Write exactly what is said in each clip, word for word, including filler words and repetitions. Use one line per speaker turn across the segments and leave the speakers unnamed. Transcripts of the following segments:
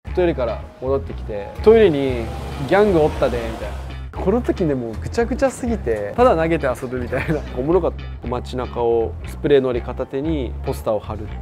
トイレから戻ってきて、トイレにギャングおったでみたいな。この時ね、もうぐちゃぐちゃすぎてただ投げて遊ぶみたいな。おもろかった。街中をスプレーのり片手にポスターを貼るっていう。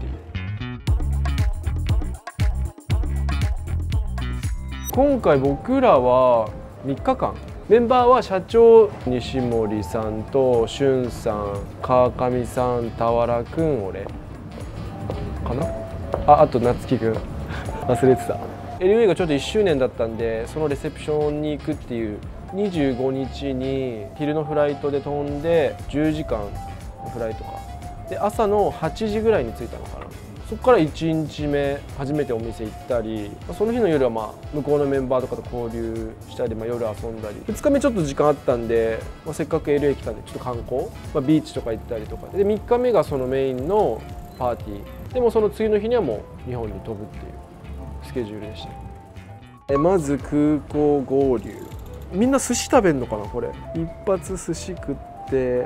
今回僕らはみっかかん、メンバーは社長西森さんとしゅんさん、川上さん、俵くん、俺かなあ、あと夏樹くん忘れてた。 エルエー がちょっといっしゅうねんだったんで、そのレセプションに行くっていう。にじゅうごにちに昼のフライトで飛んでじゅうじかんのフライトかで、朝のはちじぐらいに着いたのかな。そこからいちにちめ初めてお店行ったり、その日の夜はまあ向こうのメンバーとかと交流したり、まあ、夜遊んだり。ふつかめちょっと時間あったんで、まあ、せっかく エルエー 来たんでちょっと観光、まあ、ビーチとか行ったりとかで、みっかめがそのメインのパーティーで、もその次の日にはもう日本に飛ぶっていうスケジュールでした。えまず空港合流、みんな寿司食べんのかな。これ一発寿司食って、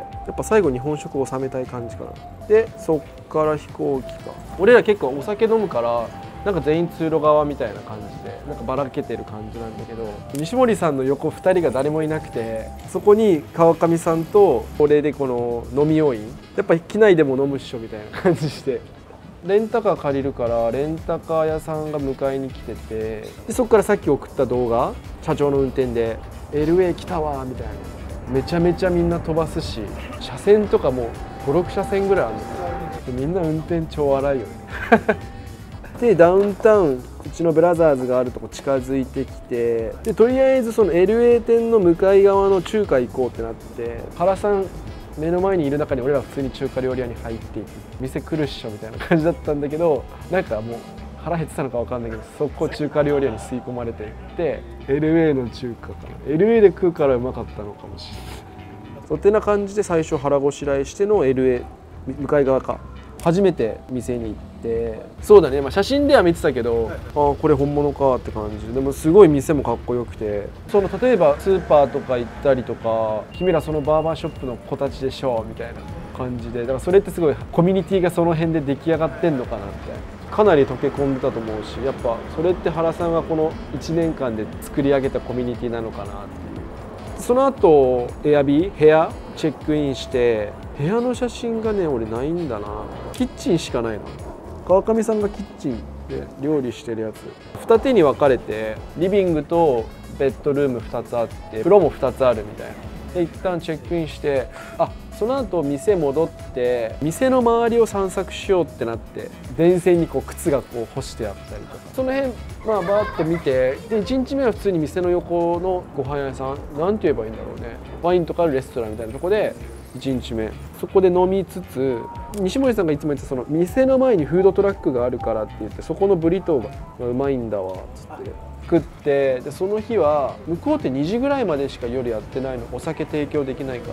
やっぱ最後日本食を収めたい感じかな。でそっから飛行機か。俺ら結構お酒飲むからなんか全員通路側みたいな感じでなんかばらけてる感じなんだけど、西森さんの横ふたりが誰もいなくて、そこに川上さんと俺でこの飲み要員、やっぱ機内でも飲むっしょみたいな感じして、レンタカー借りるからレンタカー屋さんが迎えに来てて、でそこからさっき送った動画、社長の運転で エルエー 来たわみたいな。めちゃめちゃみんな飛ばすし、車線とかもごろくしゃせんぐらいあるんですよ。みんな運転超荒いよねでダウンタウン、うちのブラザーズがあるとこ近づいてきて、でとりあえずその エルエー 店の向かい側の中華行こうってなって、原さん目の前にいる中に俺ら普通に中華料理屋に入っていく。店来るっしょみたいな感じだったんだけど、なんかもう腹減ってたのか分かんないけど、そこ中華料理屋に吸い込まれていって、 エルエー の中華かな。 エルエー で食うからうまかったのかもしれない。そってな感じで最初腹ごしらえしての エルエー 向かい側か、初めて店に行って、そうだね、まあ、写真では見てたけど、ああこれ本物かって感じで、もすごい店もかっこよくて、その例えばスーパーとか行ったりとか、君らそのバーバーショップの子たちでしょみたいな感じで、だからそれってすごいコミュニティがその辺で出来上がってんのかなって、かなり溶け込んでたと思うし、やっぱそれって原さんがこのいちねんかんで作り上げたコミュニティなのかなっていう。その後エアビー部屋チェックインして、部屋の写真がね俺ないんだな。キッチンしかないな。川上さんがキッチンで料理してるやつ、二手に分かれてリビングとベッドルームふたつあって風呂もふたつあるみたいな。で一旦チェックインして、あその後店戻って店の周りを散策しようってなって、電線にこう靴がこう干してあったりとか、その辺まあバーッと見て、でいちにちめは普通に店の横のご飯屋さん、なんて言えばいいんだろうね、ワインとかあるレストランみたいなとこでいちにちめそこで飲みつつ、西森さんがいつも言ってたその店の前にフードトラックがあるからって言って、そこのブリトーがうまいんだわっつって食って、でその日は向こうってにじぐらいまでしか夜やってないの、お酒提供できないから、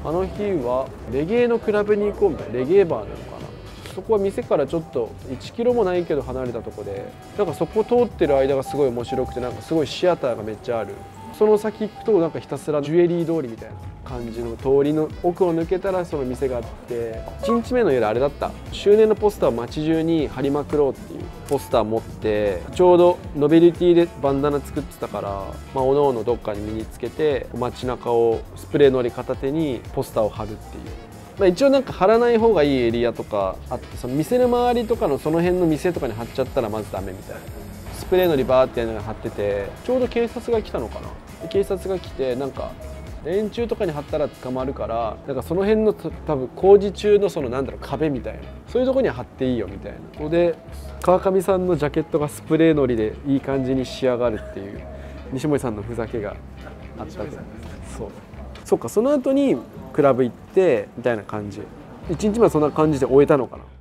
あの日はレゲエのクラブに行こうみたいな、レゲエバーなのかな。そこは店からちょっといちキロもないけど離れたとこで、なんかそこ通ってる間がすごい面白くて、なんかすごいシアターがめっちゃある。その先行くとなんかひたすらジュエリー通りみたいな感じの通りの奥を抜けたらその店があって、いちにちめの夜あれだった、周年のポスターを街中に貼りまくろうっていうポスター持って、ちょうどノベルティでバンダナ作ってたから、まあ、おのおのどっかに身につけて街中をスプレーのり片手にポスターを貼るっていう。まあ、一応なんか貼らない方がいいエリアとかあって、その店の周りとかのその辺の店とかに貼っちゃったらまずダメみたいな。スプレーのりバーってやるのが貼ってて、ちょうど警察が来たのかな。で警察が来て、なんか電柱とかに貼ったら捕まるから、なんかその辺の多分工事中のそのなんだろう壁みたいな、そういうところには貼っていいよみたいな。ここで川上さんのジャケットがスプレーのりでいい感じに仕上がるっていう西森さんのふざけがあったと。そうそうか、その後にクラブ行ってみたいな感じ、いちにちめはそんな感じで終えたのかな。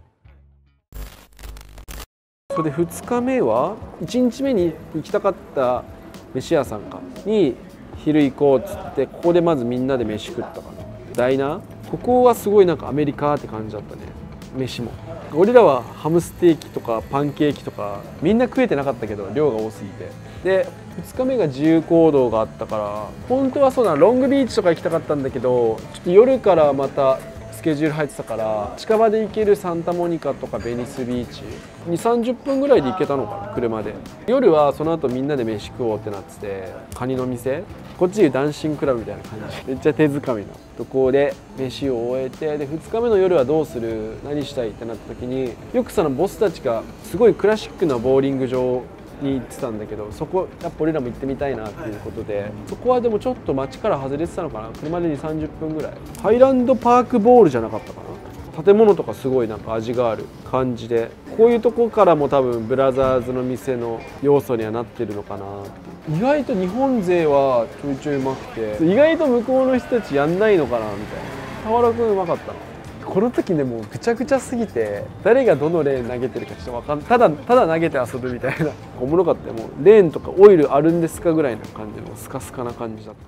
それでふつかめはいちにちめに行きたかった飯屋さんかに昼行こうっつって、ここでまずみんなで飯食ったかな。ダイナー、ここはすごいなんかアメリカって感じだったね。飯も俺らはハムステーキとかパンケーキとかみんな食えてなかったけど量が多すぎて、でふつかめが自由行動があったから、本当はそうだロングビーチとか行きたかったんだけど、ちょっと夜からまたスケジュール入ってたから、近場で行けるサンタモニカとかベニスビーチにじゅう、さんじゅっぷんぐらいで行けたのかな、車で。夜はその後みんなで飯食おうってなってて、カニの店、こっちでダンシングクラブみたいな感じ、めっちゃ手づかみのとこで飯を終えて、でふつかめの夜はどうする、何したいってなった時に、よくそのボスたちがすごいクラシックなボーリング場に行ってたんだけど、そこやっぱ俺らも行ってみたいなっていうことで、そこはでもちょっと街から外れてたのかな、車でにじゅう、さんじゅっぷんぐらい。ハイランドパークボールじゃなかったかな。建物とかすごいなんか味がある感じで、こういうとこからも多分ブラザーズの店の要素にはなってるのかな。意外と日本勢はちょいちょいうまくて、意外と向こうの人たちやんないのかなみたいな。俵君うまかったな。この時ね、もうぐちゃぐちゃすぎて誰がどのレーン投げてるかちょっと分かんない。ただただ投げて遊ぶみたいな。おもろかったよ。もうレーンとかオイルあるんですかぐらいの感じのスカスカな感じだった。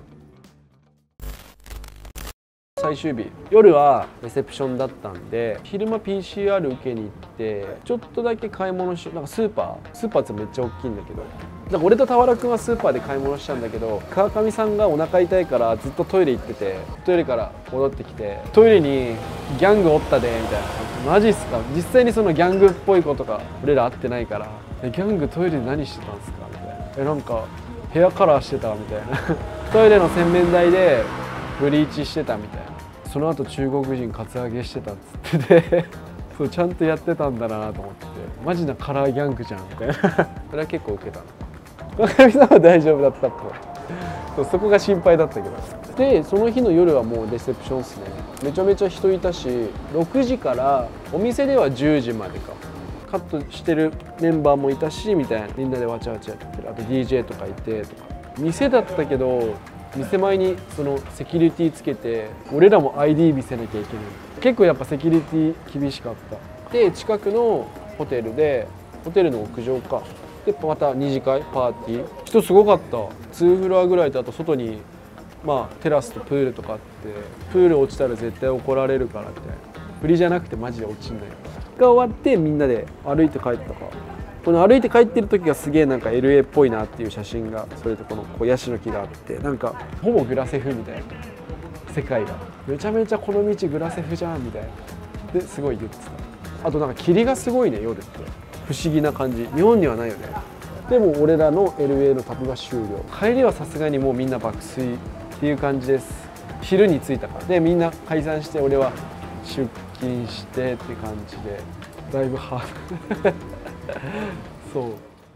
最終日夜はレセプションだったんで、昼間 ピーシーアール 受けに行ってちょっとだけ買い物し、なんかスーパースーパーってめっちゃ大きいんだけど、なんか俺と俵君はスーパーで買い物したんだけど、川上さんがお腹痛いからずっとトイレ行ってて、トイレから戻ってきて、トイレにギャングおったでみたいな。マジっすか。実際にそのギャングっぽい子とか俺ら会ってないから、えギャングトイレで何してたんですかみたいな。えなんかヘアカラーしてたみたいな。トイレの洗面台でブリーチしてたみたいな。その後中国人カツアゲしてたっつっててそうちゃんとやってたんだなと思って、マジなカラーギャングじゃんみたいな。それは結構ウケたな。川上さんは大丈夫だったっぽい。そう、そこが心配だったけど。でその日の夜はもうレセプションっすね。めちゃめちゃ人いたし、ろくじからお店ではじゅうじまでか、カットしてるメンバーもいたしみたいな、みんなでわちゃわちゃやってる。あと ディージェー とかいてとか。店だったけど店前にそのセキュリティつけて、俺らも アイディー 見せなきゃいけない。結構やっぱセキュリティ厳しかった。で近くのホテルで、ホテルの屋上かでまた二次会パーティー、人すごかった。にフロアぐらいと、あと外にまあテラスとプールとかあって、プール落ちたら絶対怒られるからみたいな。振りじゃなくてマジで落ちんないが終わって、みんなで歩いて帰ったか。この歩いて帰ってる時がすげえなんか エルエー っぽいなっていう写真が、それとこのこうヤシの木があって、なんかほぼグラセフみたいな世界が、めちゃめちゃこの道グラセフじゃんみたいなですごい言ってた。あとなんか霧がすごいね、夜って不思議な感じ。日本にはないよね。でも俺らの エルエー の旅が終了。帰りはさすがにもうみんな爆睡っていう感じです。昼に着いたからでみんな解散して、俺は出勤してって感じで、だいぶハードそう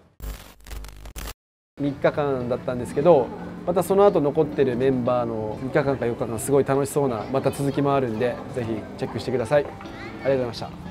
みっかかんだったんですけど、またその後残ってるメンバーのみっかかんかよっかかんすごい楽しそうなまた続きもあるんで、ぜひチェックしてください。ありがとうございました。